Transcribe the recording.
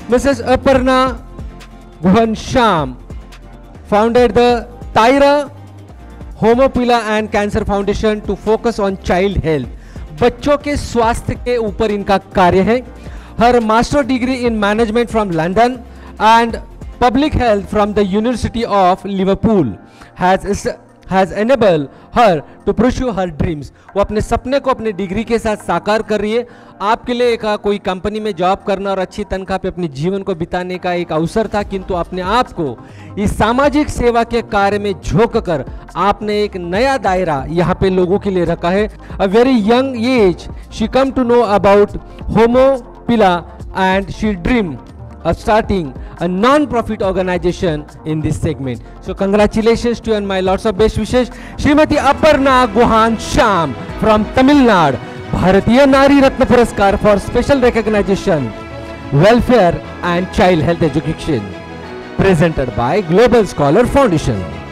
Mrs. Aparna Guhan-Sham founded the Tyra Homopila and Cancer Foundation to focus on child health. बच्चों के स्वास्थ्य के ऊपर इनका कार्य है. Her master degree in management from London and public health from the University of Liverpool has enabled her to pursue her dreams. वो अपने सपने को अपने डिग्री के साथ साकार कर रही है. आपके लिए एक कोई कंपनी में जॉब करना और अच्छी तनख्वाह पे अपने जीवन को बिताने का एक अवसर था, किंतु अपने आप को इस सामाजिक सेवा के कार्य में झोंक कर आपने एक नया दायरा यहाँ पे लोगों के लिए रखा है. A very young age she come to know about होमोपिला and she dreamed of starting a non-profit organization in this segment. So congratulations to you and my lots of best wishes. Srimati Aparna Guhan-Sham from Tamil Nadu, Bharatiya Nari Ratna Puraskar for special recognition, welfare and child health education, presented by Global Scholar Foundation.